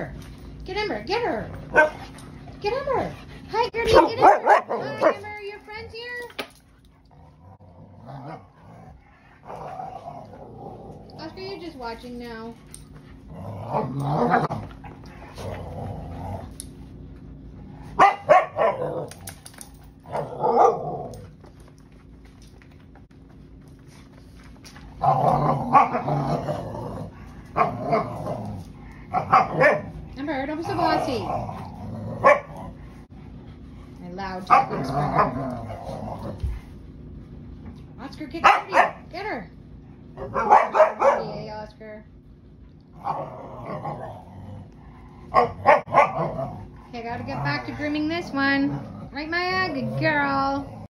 her. Get Ember. Get her. Get Ember. Hi, Gertie. Get Ember. Hi, Ember. Are your friends here? Oscar, you're just watching now. Ember, don't be so bossy. My loud talking Springer. Oscar, get Gertie. Get her. Yay, Oscar. Okay, I gotta get back to grooming this one. Right, Maya? Good girl.